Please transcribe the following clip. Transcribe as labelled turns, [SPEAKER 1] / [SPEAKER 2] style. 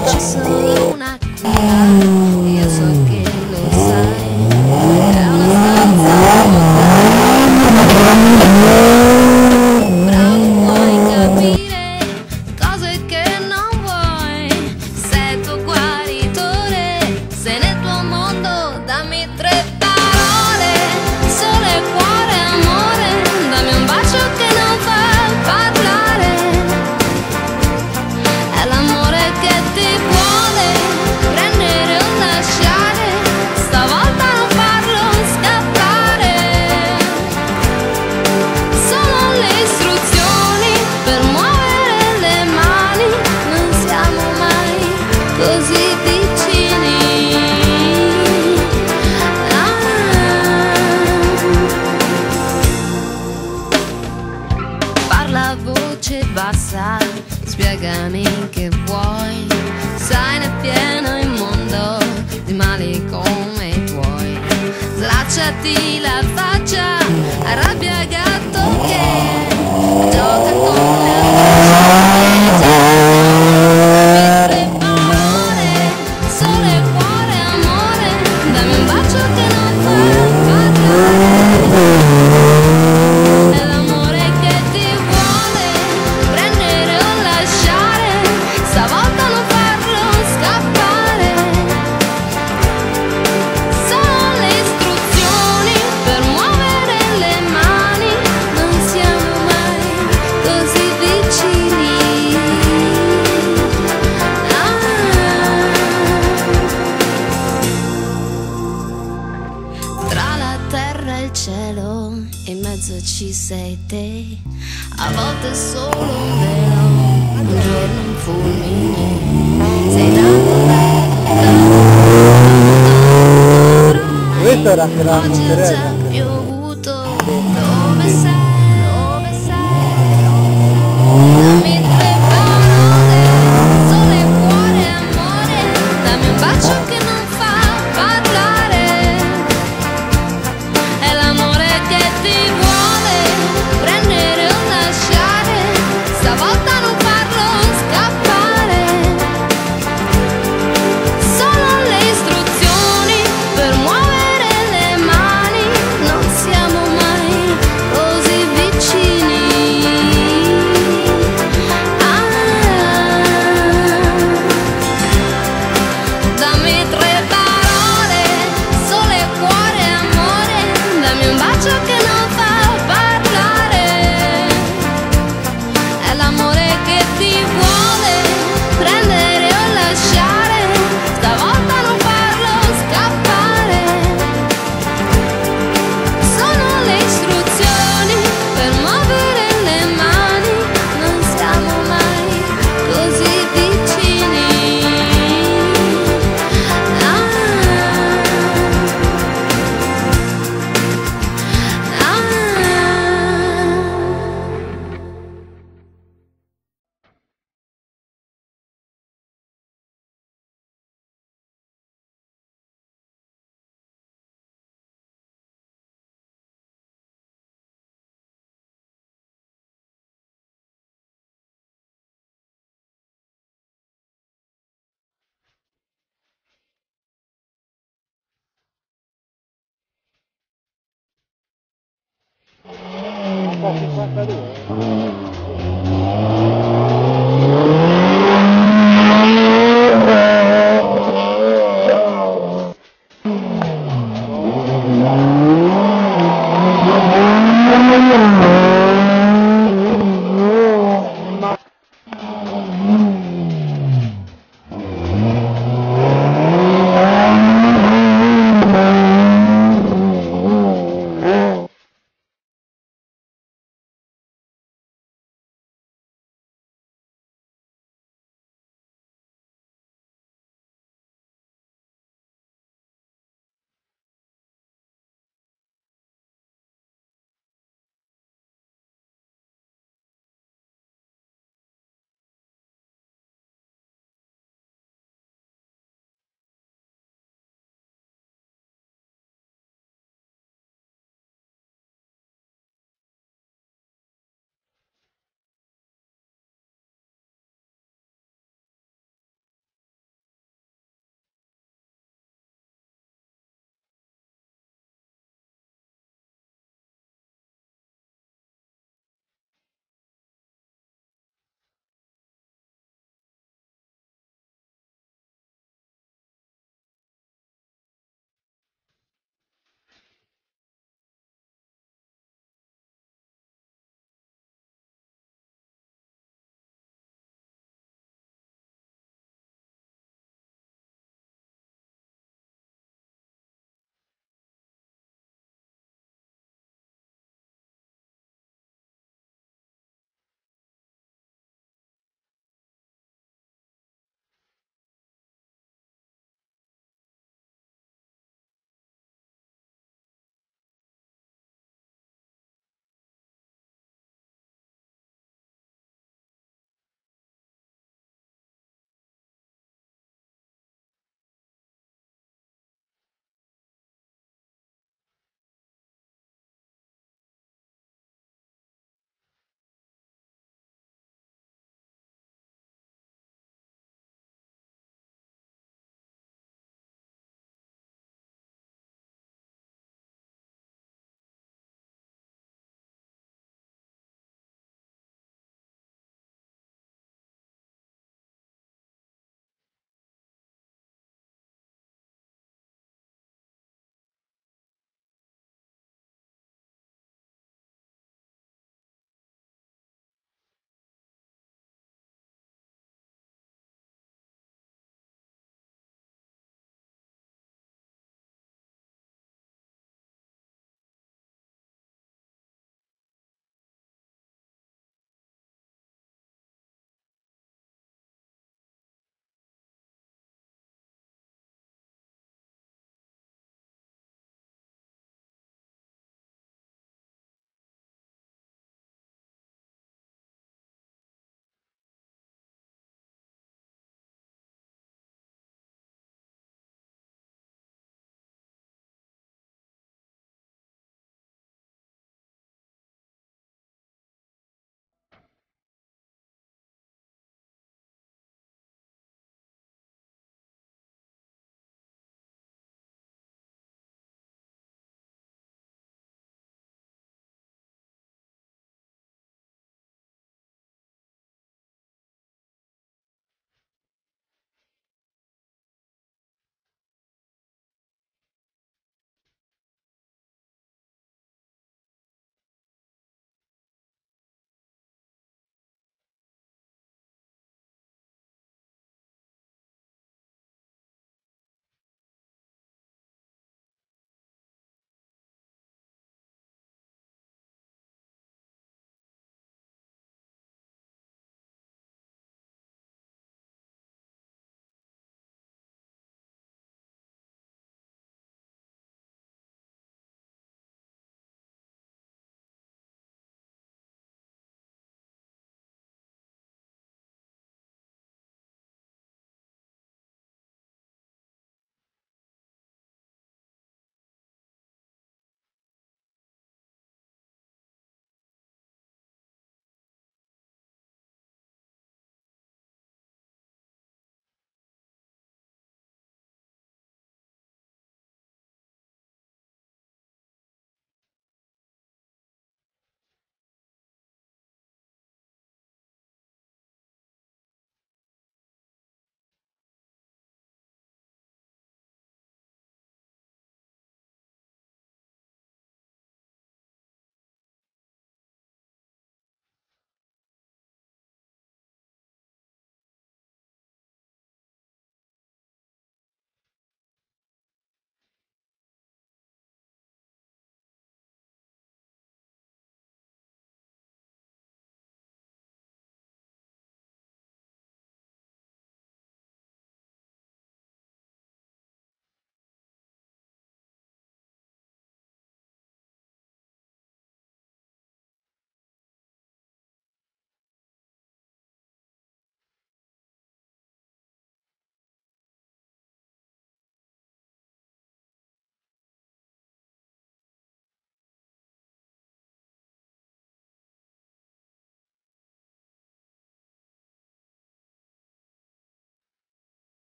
[SPEAKER 1] C'è solo una cura, io so che lo sai, è una stanza vuota. Bravo, puoi capire cose che non vuoi. Sei il tuo guaritore, sei nel tuo mondo, dammi tre parole. Sole, cuore, amore, dammi un bacio che non fa parlare. È l'amore che ti vuole prendere o lasciare, stavolta non farlo scappare. Sono le istruzioni per muovere le mani, non siamo mai così vicini. Parla a voce bassa, spiegami che vuoi. Sai, ne è pieno il mondo di mali come i tuoi. Slacciati la faccia, arrabbia gatto che gioca con le tre parole. Sole, cuore, amore, dammi un bacio che non fa parlare. È l'amore che ti vuole prendere o lasciare, stavolta non farlo scappare. Sono le istruzioni per muovere le mani, non siamo mai così vicini. Tra la terra e il cielo, in mezzo ci sei te. A volte è solo un velo, un giorno un fulmine. Sei
[SPEAKER 2] Questo era anche la
[SPEAKER 1] oggi è
[SPEAKER 2] mozzarella.
[SPEAKER 1] già piovuto. Dove sei? Dove sei? Dammi tre parole. Sole, cuore, amore, dammi un bacio che non fa parlare. È l'amore che ti vuole prendere o lasciare, stavolta non farlo scappare. Sono le istruzioni per muovere le mani, non siamo mai così vicini. Dammi tre parole, sole, cuore, amore, dammi un bacio che non fa parlare. È l'amore che ti vuole prendere o lasciare, stavolta non farlo scappare. Sono le istruzioni per muovere le mani, non siamo mai così vicini.
[SPEAKER 2] Un po' 52.